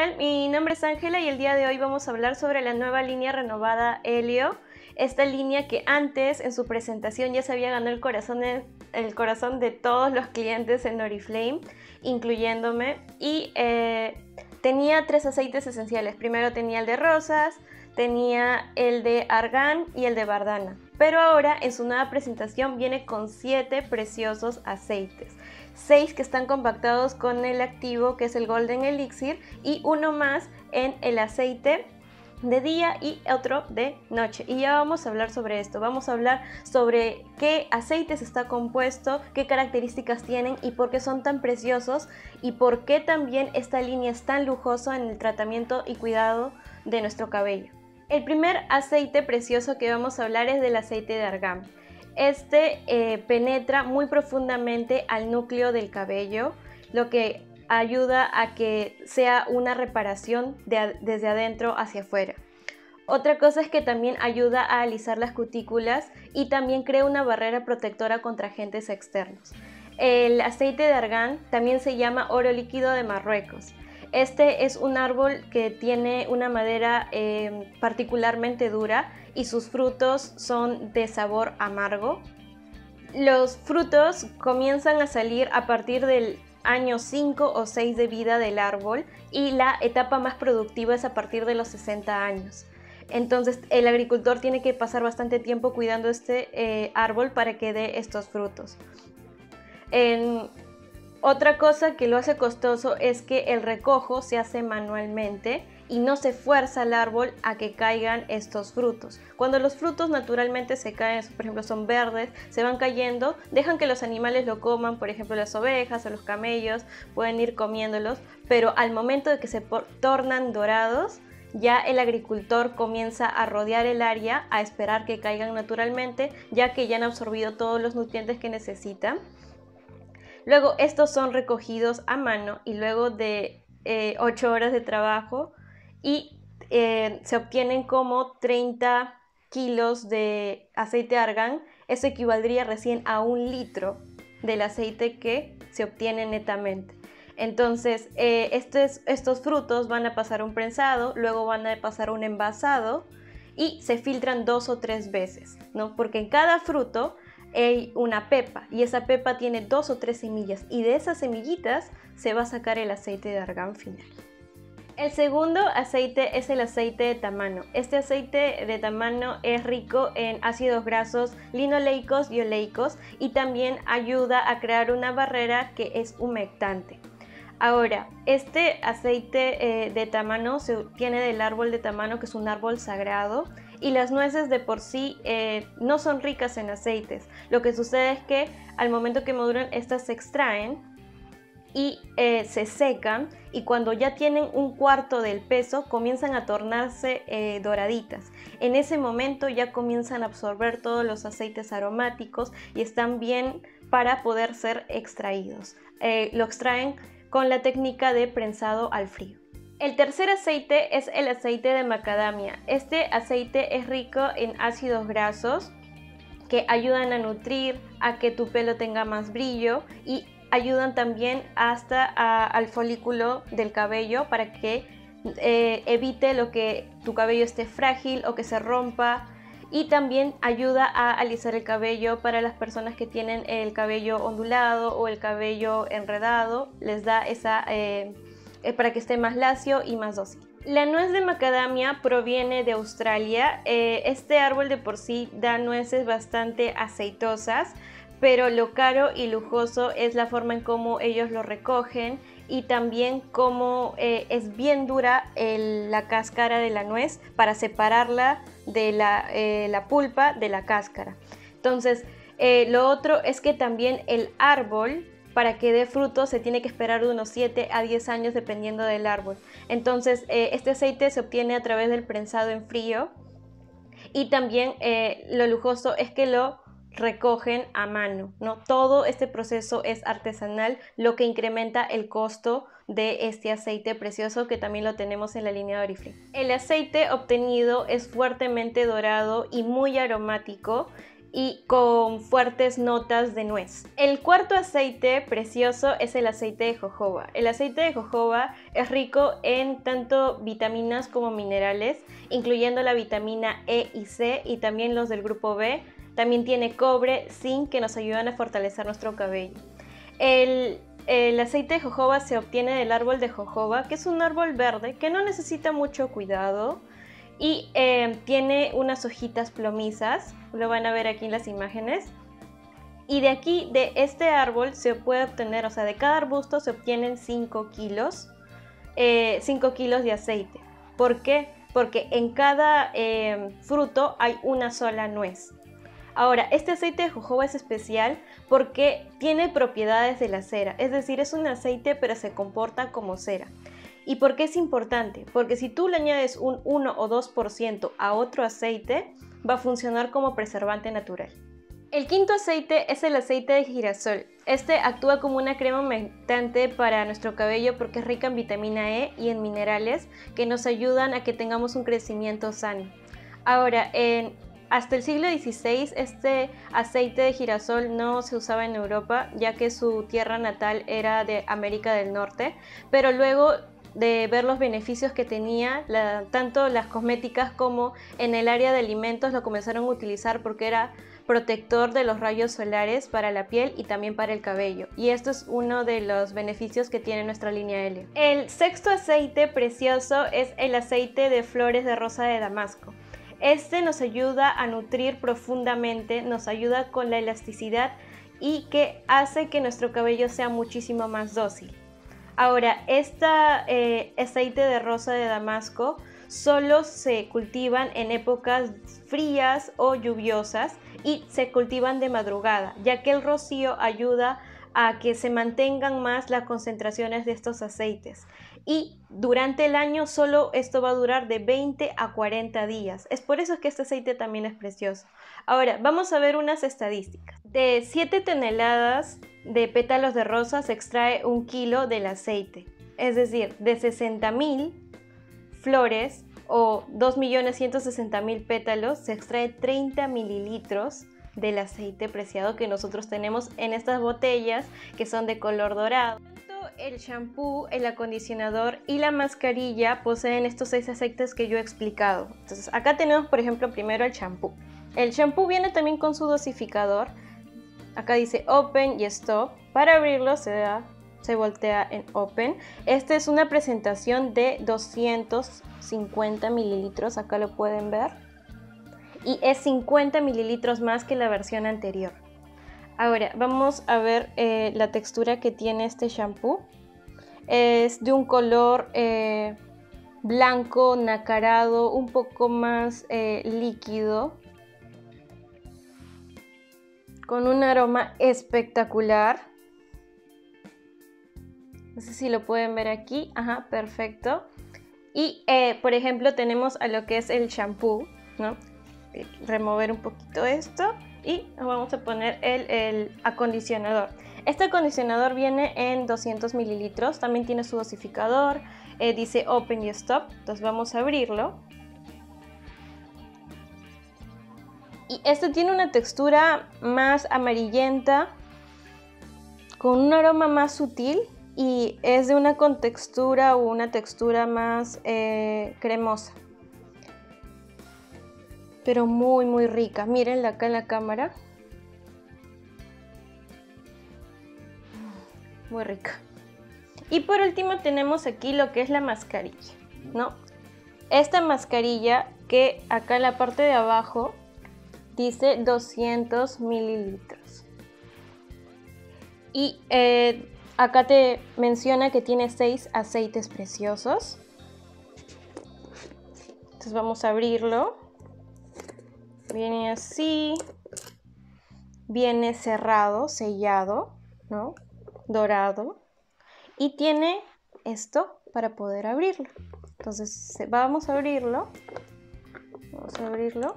tal? Mi nombre es Ángela y el día de hoy vamos a hablar sobre la nueva línea renovada Helio. Esta línea que antes en su presentación ya se había ganado el corazón de todos los clientes en Oriflame, incluyéndome. Y tenía 3 aceites esenciales. Primero tenía el de rosas, tenía el de argán y el de bardana. Pero ahora en su nueva presentación viene con 7 preciosos aceites. 6 que están compactados con el activo que es el Golden Elixir y uno más en el aceite de día y otro de noche. Y ya vamos a hablar sobre esto, vamos a hablar sobre qué aceites está compuesto, qué características tienen y por qué son tan preciosos y por qué también esta línea es tan lujosa en el tratamiento y cuidado de nuestro cabello. El primer aceite precioso que vamos a hablar es del aceite de argán. Este penetra muy profundamente al núcleo del cabello, lo que ayuda a que sea una reparación desde adentro hacia afuera. Otra cosa es que también ayuda a alisar las cutículas y también crea una barrera protectora contra agentes externos. El aceite de argán también se llama oro líquido de Marruecos. Este es un árbol que tiene una madera particularmente dura y sus frutos son de sabor amargo. Los frutos comienzan a salir a partir del año 5 o 6 de vida del árbol y la etapa más productiva es a partir de los 60 años. Entonces el agricultor tiene que pasar bastante tiempo cuidando este árbol para que dé estos frutos. Otra cosa que lo hace costoso es que el recojo se hace manualmente y no se fuerza al árbol a que caigan estos frutos. Cuando los frutos naturalmente se caen, por ejemplo son verdes, se van cayendo, dejan que los animales lo coman, por ejemplo las ovejas o los camellos pueden ir comiéndolos, pero al momento de que se tornan dorados, ya el agricultor comienza a rodear el área a esperar que caigan naturalmente, ya que ya han absorbido todos los nutrientes que necesitan. Luego estos son recogidos a mano y luego de 8 horas de trabajo y se obtienen como 30 kilos de aceite de argán. Eso equivaldría recién a 1 litro del aceite que se obtiene netamente. Entonces estos frutos van a pasar un prensado, luego van a pasar un envasado y se filtran 2 o 3 veces, ¿no? Porque en cada fruto hay una pepa y esa pepa tiene 2 o 3 semillas y de esas semillitas se va a sacar el aceite de argán final. El segundo aceite es el aceite de tamano. Este aceite de tamano es rico en ácidos grasos linoleicos y oleicos y también ayuda a crear una barrera que es humectante. Ahora, este aceite de tamano se obtiene del árbol de tamano, que es un árbol sagrado, y las nueces de por sí no son ricas en aceites. Lo que sucede es que al momento que maduran, estas se extraen y se secan, y cuando ya tienen 1/4 del peso comienzan a tornarse doraditas. En ese momento ya comienzan a absorber todos los aceites aromáticos y están bien para poder ser extraídos. Lo extraen con la técnica de prensado al frío. El tercer aceite es el aceite de macadamia. Este aceite es rico en ácidos grasos que ayudan a nutrir, a que tu pelo tenga más brillo y ayudan también hasta al folículo del cabello para que evite que tu cabello esté frágil o que se rompa, y también ayuda a alisar el cabello para las personas que tienen el cabello ondulado o el cabello enredado, les da esa para que esté más lacio y más dócil. La nuez de macadamia proviene de Australia. Este árbol de por sí da nueces bastante aceitosas, pero lo caro y lujoso es la forma en cómo ellos lo recogen y también cómo es bien dura la cáscara de la nuez para separarla de la pulpa de la cáscara. Entonces, lo otro es que también el árbol, para que dé fruto, se tiene que esperar de unos 7 a 10 años dependiendo del árbol. Entonces, este aceite se obtiene a través del prensado en frío y también lo lujoso es que lo recogen a mano, ¿no? Todo este proceso es artesanal, lo que incrementa el costo de este aceite precioso que también lo tenemos en la línea de Oriflame. El aceite obtenido es fuertemente dorado y muy aromático y con fuertes notas de nuez. El cuarto aceite precioso es el aceite de jojoba. El aceite de jojoba es rico en tanto vitaminas como minerales, incluyendo la vitamina E y C y también los del grupo B. También tiene cobre, zinc, que nos ayudan a fortalecer nuestro cabello. El aceite de jojoba se obtiene del árbol de jojoba, que es un árbol verde que no necesita mucho cuidado y tiene unas hojitas plomizas, lo van a ver aquí en las imágenes. Y de aquí, de este árbol, se puede obtener, o sea, de cada arbusto se obtienen 5 kilos de aceite. ¿Por qué? Porque en cada fruto hay una sola nuez. Ahora, este aceite de jojoba es especial porque tiene propiedades de la cera, es decir, es un aceite pero se comporta como cera. ¿Y por qué es importante? Porque si tú le añades un 1 o 2% a otro aceite, va a funcionar como preservante natural. El quinto aceite es el aceite de girasol. Este actúa como una crema humectante para nuestro cabello porque es rica en vitamina E y en minerales que nos ayudan a que tengamos un crecimiento sano. Ahora, hasta el siglo XVI este aceite de girasol no se usaba en Europa, ya que su tierra natal era de América del Norte, pero luego de ver los beneficios que tenía, tanto las cosméticas como en el área de alimentos lo comenzaron a utilizar porque era protector de los rayos solares para la piel y también para el cabello, y esto es uno de los beneficios que tiene nuestra línea L. El sexto aceite precioso es el aceite de flores de rosa de Damasco. Este nos ayuda a nutrir profundamente, nos ayuda con la elasticidad y que hace que nuestro cabello sea muchísimo más dócil. Ahora, aceite de rosa de Damasco solo se cultivan en épocas frías o lluviosas y se cultivan de madrugada, ya que el rocío ayuda a que se mantengan más las concentraciones de estos aceites. Y durante el año solo esto va a durar de 20 a 40 días. Es por eso que este aceite también es precioso. Ahora, vamos a ver unas estadísticas. De 7 toneladas de pétalos de rosa se extrae 1 kilo del aceite. Es decir, de 60.000 flores o 2.160.000 pétalos se extrae 30 mililitros del aceite preciado que nosotros tenemos en estas botellas que son de color dorado. El shampoo, el acondicionador y la mascarilla poseen estos 6 aceites que yo he explicado. Entonces acá tenemos por ejemplo primero el shampoo. El shampoo viene también con su dosificador. Acá dice open y stop. Para abrirlo se voltea en open. Esta es una presentación de 250 mililitros, acá lo pueden ver. Y es 50 mililitros más que la versión anterior. Ahora vamos a ver la textura que tiene este shampoo. Es de un color blanco, nacarado, un poco más líquido, con un aroma espectacular. No sé si lo pueden ver aquí. Ajá, perfecto. Y por ejemplo tenemos a lo que es el shampoo, ¿no? Remover un poquito esto y vamos a poner el acondicionador. Este acondicionador viene en 200 mililitros, también tiene su dosificador, dice open y stop, entonces vamos a abrirlo. Y este tiene una textura más amarillenta, con un aroma más sutil y es de una contextura o una textura más cremosa. Pero muy muy rica, mírenla acá en la cámara. Muy rica. Y por último tenemos aquí lo que es la mascarilla, ¿no? Esta mascarilla que acá en la parte de abajo dice 200 mililitros. Y acá te menciona que tiene 6 aceites preciosos. Entonces vamos a abrirlo. Viene así. Viene cerrado, sellado, ¿no? Dorado. Y tiene esto para poder abrirlo. Entonces vamos a abrirlo. Vamos a abrirlo.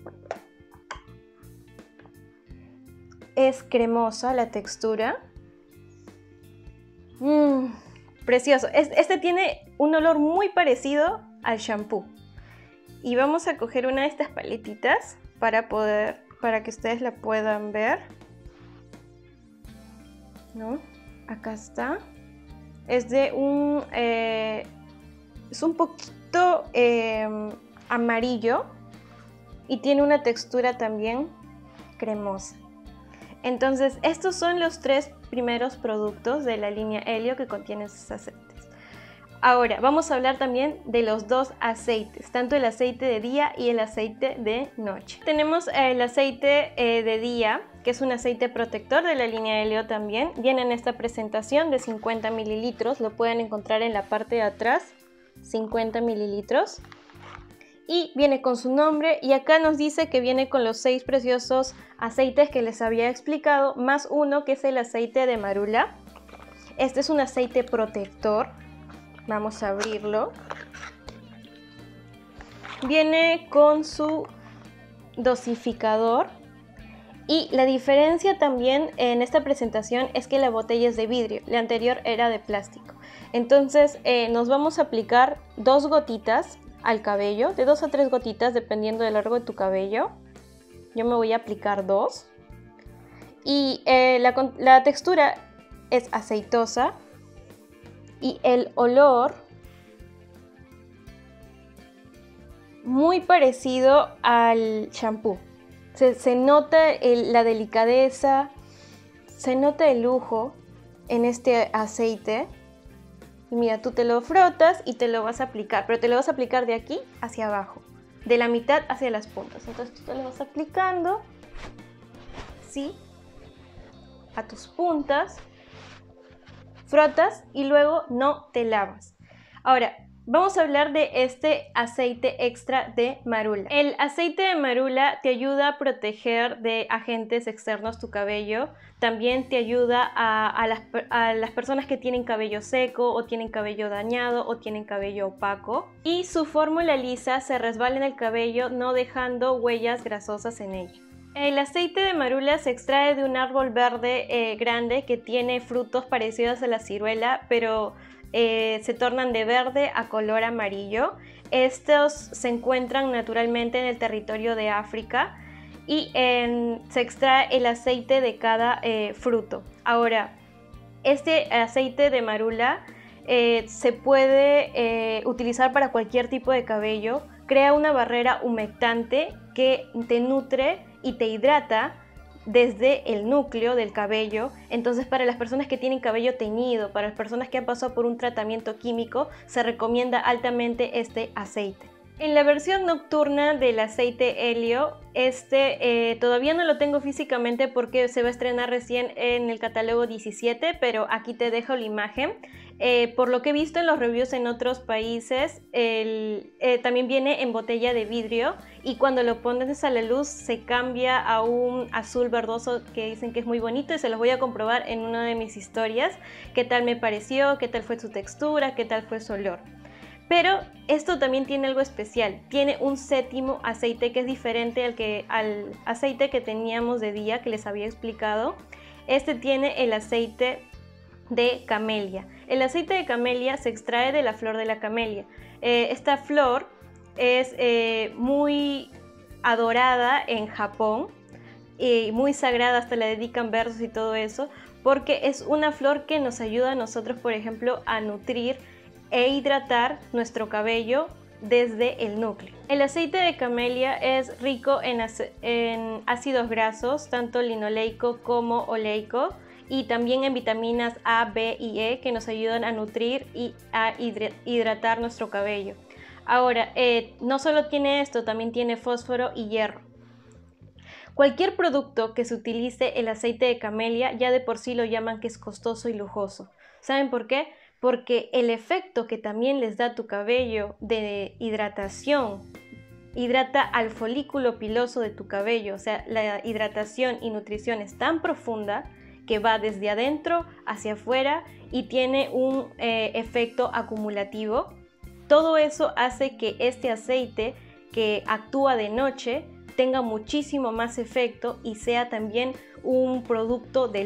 Es cremosa la textura. Precioso. Este tiene un olor muy parecido al shampoo. Y vamos a coger una de estas paletitas para poder para que ustedes la puedan ver, ¿no? Acá está. Es de es un poquito amarillo y tiene una textura también cremosa. Entonces, estos son los 3 primeros productos de la línea Helio que contienen esos aceites. Ahora, vamos a hablar también de los 2 aceites, tanto el aceite de día y el aceite de noche. Tenemos el aceite de día, que es un aceite protector de la línea Helio también. Viene en esta presentación de 50 mililitros, lo pueden encontrar en la parte de atrás, 50 mililitros. Y viene con su nombre, y acá nos dice que viene con los 6 preciosos aceites que les había explicado, más uno que es el aceite de marula. Este es un aceite protector. Vamos a abrirlo. Viene con su dosificador. Y la diferencia también en esta presentación es que la botella es de vidrio, la anterior era de plástico. Entonces nos vamos a aplicar 2 gotitas al cabello, de 2 a 3 gotitas dependiendo del largo de tu cabello. Yo me voy a aplicar 2. Y la textura es aceitosa y el olor muy parecido al shampoo. Se nota la delicadeza, se nota el lujo en este aceite. Y mira, tú te lo frotas y te lo vas a aplicar, pero te lo vas a aplicar de aquí hacia abajo, de la mitad hacia las puntas. Entonces tú te lo vas aplicando, ¿sí? A tus puntas, frotas y luego no te lavas. Ahora, vamos a hablar de este aceite extra de marula. El aceite de marula te ayuda a proteger de agentes externos tu cabello. También te ayuda a las personas que tienen cabello seco o tienen cabello dañado o tienen cabello opaco. Y su fórmula lisa se resbala en el cabello, no dejando huellas grasosas en ella. El aceite de marula se extrae de un árbol verde grande que tiene frutos parecidos a la ciruela, pero se tornan de verde a color amarillo. Estos se encuentran naturalmente en el territorio de África y se extrae el aceite de cada fruto. Ahora, este aceite de marula se puede utilizar para cualquier tipo de cabello. Crea una barrera humectante que te nutre y te hidrata desde el núcleo del cabello. Entonces, para las personas que tienen cabello teñido, para las personas que han pasado por un tratamiento químico, se recomienda altamente este aceite. En la versión nocturna del aceite Helio, todavía no lo tengo físicamente porque se va a estrenar recién en el catálogo 17, pero aquí te dejo la imagen. Por lo que he visto en los reviews en otros países, también viene en botella de vidrio y cuando lo pones a la luz se cambia a un azul verdoso que dicen que es muy bonito y se los voy a comprobar en una de mis historias. ¿Qué tal me pareció? ¿Qué tal fue su textura? ¿Qué tal fue su olor? Pero esto también tiene algo especial, tiene un 7º aceite que es diferente al aceite que teníamos de día que les había explicado. Este tiene el aceite de camelia. El aceite de camelia se extrae de la flor de la camelia. Esta flor es muy adorada en Japón y muy sagrada, hasta le dedican versos y todo eso, porque es una flor que nos ayuda a nosotros, por ejemplo, a nutrir e hidratar nuestro cabello desde el núcleo. El aceite de camelia es rico en ácidos grasos, tanto linoleico como oleico, y también en vitaminas A, B y E que nos ayudan a nutrir y a hidratar nuestro cabello. Ahora, no solo tiene esto, también tiene fósforo y hierro. Cualquier producto que se utilice el aceite de camelia ya de por sí lo llaman que es costoso y lujoso. ¿Saben por qué? Porque el efecto que también les da a tu cabello de hidratación, hidrata al folículo piloso de tu cabello, o sea, la hidratación y nutrición es tan profunda que va desde adentro hacia afuera y tiene un efecto acumulativo. Todo eso hace que este aceite que actúa de noche tenga muchísimo más efecto y sea también un producto de lujo.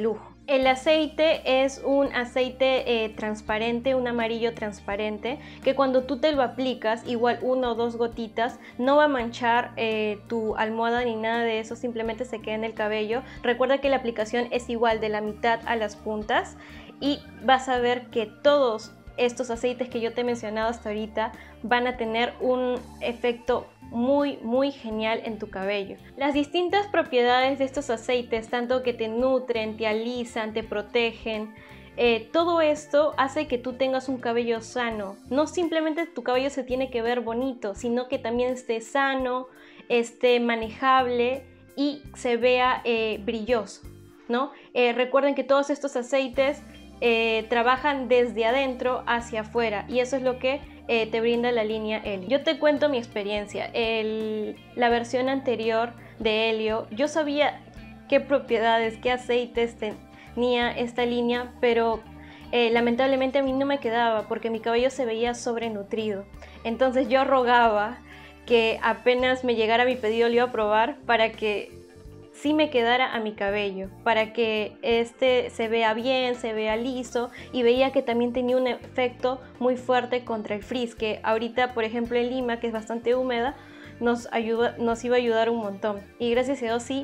El aceite es un aceite transparente, un amarillo transparente, que cuando tú te lo aplicas, igual 1 o 2 gotitas, no va a manchar tu almohada ni nada de eso, simplemente se queda en el cabello. Recuerda que la aplicación es igual de la mitad a las puntas y vas a ver que todos estos aceites que yo te he mencionado hasta ahorita van a tener un efecto muy genial en tu cabello. Las distintas propiedades de estos aceites, tanto que te nutren, te alisan, te protegen, todo esto hace que tú tengas un cabello sano. No simplemente tu cabello se tiene que ver bonito, sino que también esté sano, esté manejable y se vea brilloso, ¿no? Recuerden que todos estos aceites trabajan desde adentro hacia afuera y eso es lo que te brinda la línea Helio. Yo te cuento mi experiencia. La versión anterior de Helio, yo sabía qué propiedades, qué aceites tenía esta línea, pero lamentablemente a mí no me quedaba porque mi cabello se veía sobrenutrido. Entonces yo rogaba que apenas me llegara mi pedido lo iba a probar para que sí me quedara a mi cabello, para que este se vea bien, se vea liso, y veía que también tenía un efecto muy fuerte contra el frizz, que ahorita por ejemplo en Lima, que es bastante húmeda, nos iba a ayudar un montón, y gracias a Dios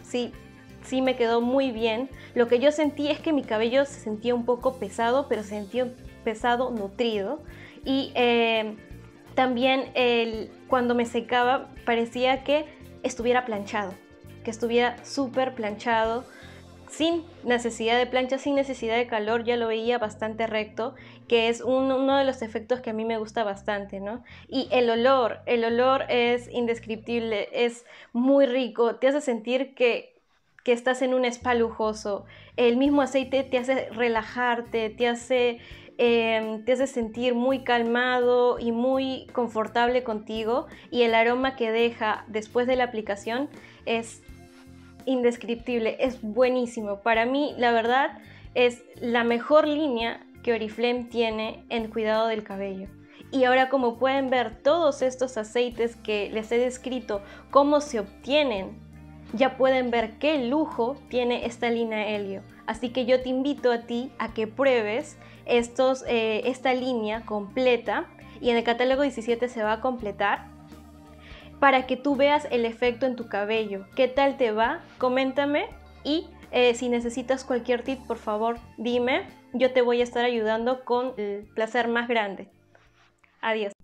sí me quedó muy bien. Lo que yo sentí es que mi cabello se sentía un poco pesado, pero se sentía pesado, nutrido, y también cuando me secaba parecía que estuviera planchado, que estuviera súper planchado, sin necesidad de plancha, sin necesidad de calor, ya lo veía bastante recto, que es uno de los efectos que a mí me gusta bastante, ¿no? Y el olor es indescriptible, es muy rico, te hace sentir que estás en un spa lujoso. El mismo aceite te hace relajarte, te hace sentir muy calmado y muy confortable contigo, y el aroma que deja después de la aplicación es indescriptible, es buenísimo. Para mí, la verdad, es la mejor línea que Oriflame tiene en cuidado del cabello. Y ahora, como pueden ver, todos estos aceites que les he descrito cómo se obtienen, ya pueden ver qué lujo tiene esta línea Helio. Así que yo te invito a ti a que pruebes esta línea completa, y en el catálogo 17 se va a completar, para que tú veas el efecto en tu cabello. ¿Qué tal te va? Coméntame, y si necesitas cualquier tip, por favor dime, yo te voy a estar ayudando con el placer más grande. Adiós.